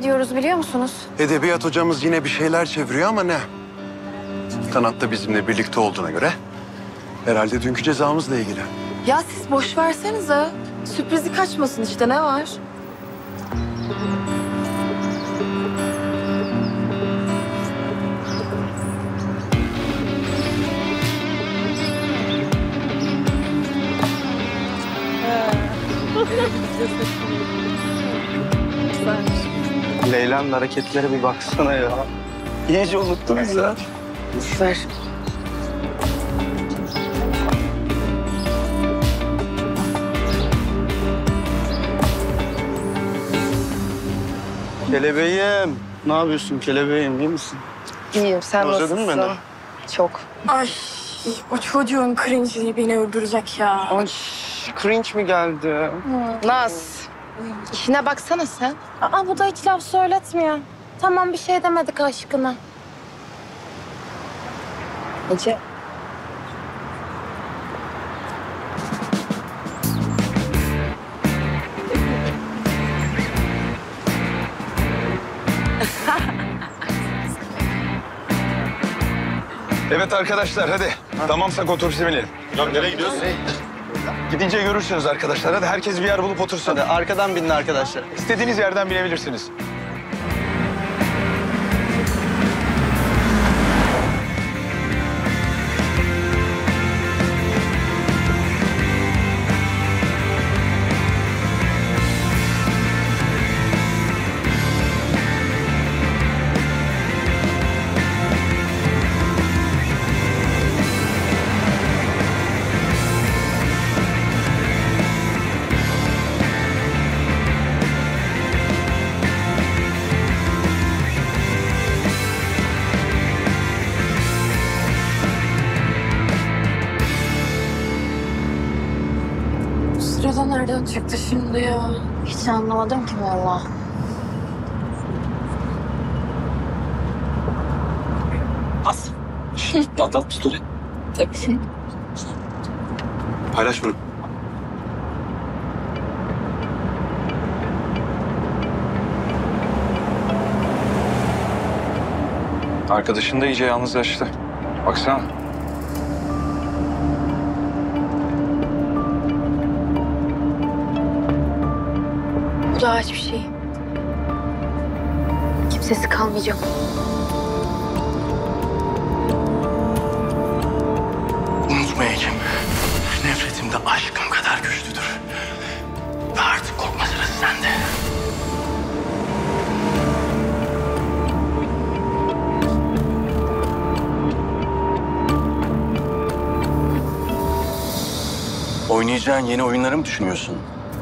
gidiyoruz biliyor musunuz? Edebiyat hocamız yine bir şeyler çeviriyor ama ne? Kanat da bizimle birlikte olduğuna göre herhalde dünkü cezamızla ilgili. Ya siz boş versenize. Sürprizi kaçmasın işte, ne var? Leyla'nın hareketlere bir baksana ya. İyice unuttunuz ya. Boş ver. Kelebeğim. Ne yapıyorsun kelebeğim, iyi misin? İyiyim, sen Özledin mi nasılsın? beni? Çok. Ay o çocuğun cringe'liği beni öldürecek ya. Ay, cringe mi geldi? Naz, işine baksana sen. Aa bu da hiç laf söyletmiyor. Tamam bir şey demedik aşkına. Ece. Evet arkadaşlar hadi. Tamamsak otobüse binelim. Hocam nereye gidiyoruz? Gidince görürsünüz arkadaşlar. Hadi herkes bir yer bulup otursun. Hadi arkadan binin arkadaşlar. İstediğiniz yerden binebilirsiniz. Sırada nereden çıktı şimdi ya? Hiç anlamadım ki vallahi. As. Atlat story. Tabii. Paylaş bunu. Arkadaşın da iyice yalnızlaştı. Baksana. Bu da hiçbir şey. Kimsesi kalmayacak. Unutma Ekim. Nefretim de aşkım kadar güçlüdür. Ve artık korkma sırası sende. Oynayacağın yeni oyunları mı düşünüyorsun?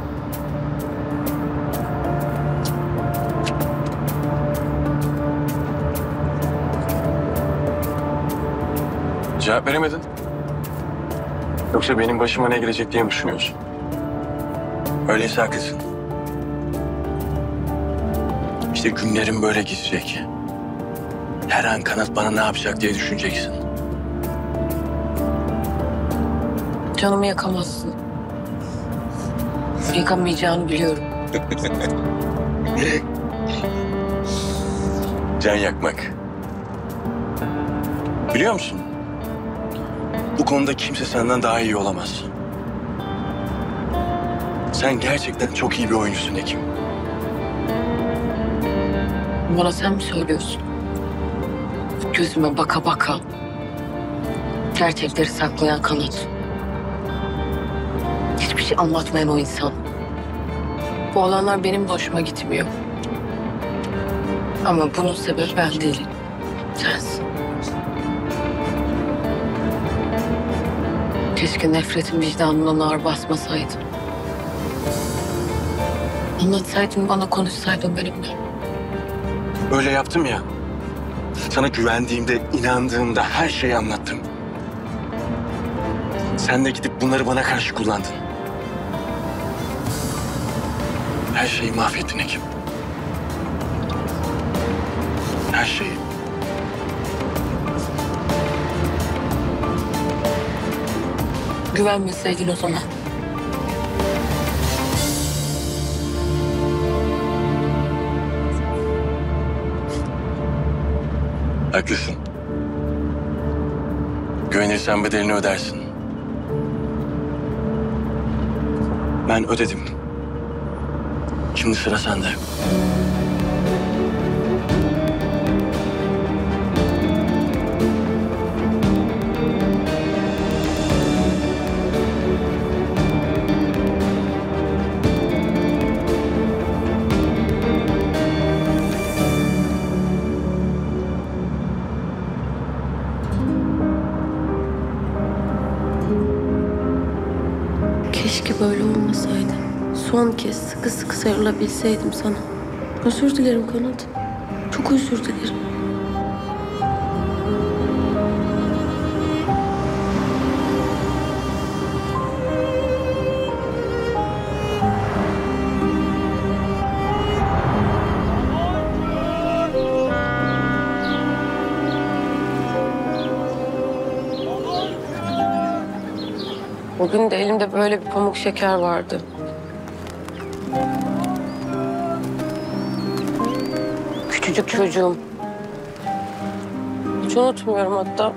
Cevap veremedin. Yoksa benim başıma ne gelecek diye mi düşünüyorsun? Öyleyse haklısın. İşte günlerim böyle gidecek. Her an Kanat bana ne yapacak diye düşüneceksin. Canımı yakamazsın. Yakamayacağını biliyorum. Can yakmak. Biliyor musun? Bu konuda kimse senden daha iyi olamaz. Sen gerçekten çok iyi bir oyuncusun Ekim. Bana sen mi söylüyorsun? Gözüme baka baka. Gerçekleri saklayan Kanat. Hiçbir şey anlatmayan o insan. Bu olanlar benim de hoşuma gitmiyor. Ama bunun sebebi ben değilim. Sensin. Keşke nefretin vicdanımdan ağır basmasaydı. Anlatsaydın bana, konuşsaydın benimle. Öyle yaptım ya. Sana güvendiğimde, inandığımda her şeyi anlattım. Sen de gidip bunları bana karşı kullandın. Her şeyi mahvettin Ekim. Her şeyi. Güvenmeseydin o zaman. Haklısın. Güvenirsen bedelini ödersin. Ben ödedim. Şimdi sıra sende. Keşke böyle olmasaydı. Son kez sıkı sıkı sarılabilseydim sana. Özür dilerim Kanat. Çok özür dilerim. Bugün de elimde böyle bir pamuk şeker vardı. Küçücük çocuğum. Hiç unutmuyorum hatta.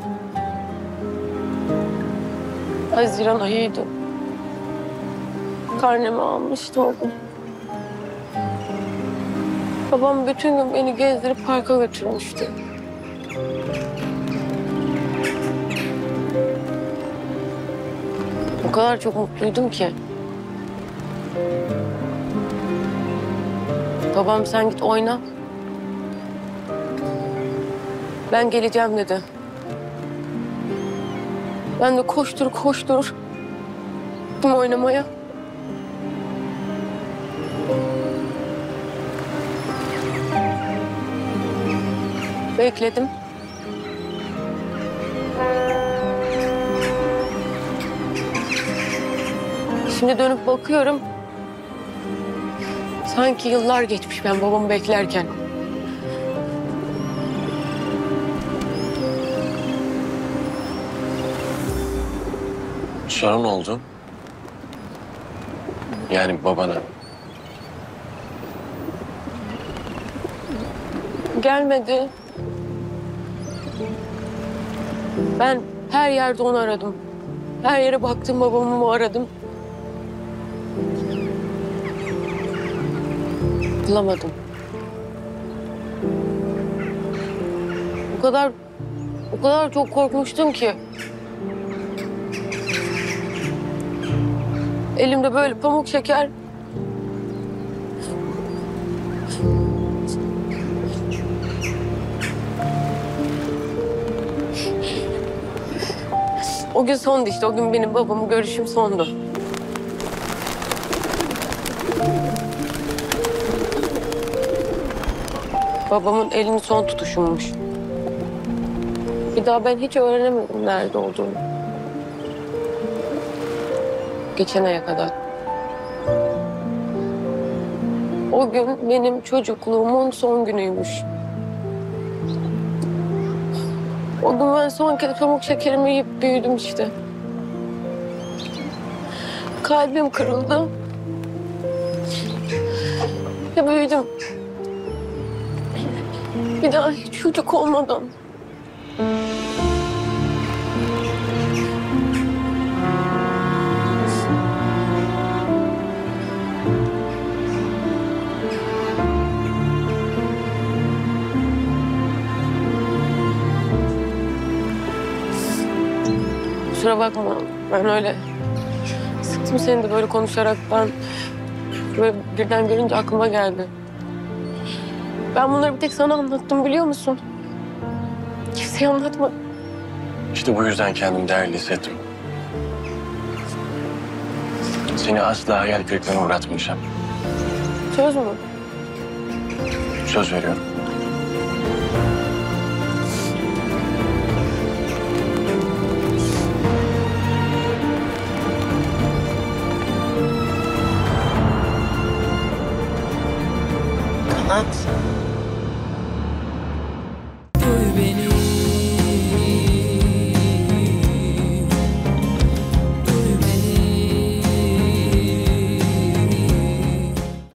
Haziran ayıydı. Karnemi almıştı o gün. Babam bütün gün beni gezdirip parka götürmüştü. O kadar çok mutluydum ki. Babam sen git oyna. Ben geleceğim dedi. Ben de koştur koştur gittim oynamaya. Bekledim. Şimdi dönüp bakıyorum. Sanki yıllar geçmiş ben babamı beklerken. Sonra ne oldu? Yani babana. Gelmedi. Ben her yerde onu aradım. Her yere baktım, babamı aradım. Bulamadım. O kadar çok korkmuştum ki. Elimde böyle pamuk şeker. O gün sondu işte. O gün benim babamın görüşüm sondu. Babamın elini son tutuşummuş. Bir daha ben hiç öğrenemedim nerede olduğunu. Geçen aya kadar. O gün benim çocukluğumun son günüymüş. O gün ben son kez pamuk şekerimi yiyip büyüdüm işte. Kalbim kırıldı. Ve büyüdüm. Bir daha hiç çocuk olmadan. Kusura bakma. Ben öyle sıktım seni de böyle konuşarak. Ben böyle birden görünce aklıma geldi. Ben bunları bir tek sana anlattım biliyor musun? Kimseye anlatmadım. İşte bu yüzden kendimi değerli hissettim. Seni asla hayal kırıklığına uğratmayacağım. Söz mü? Söz veriyorum.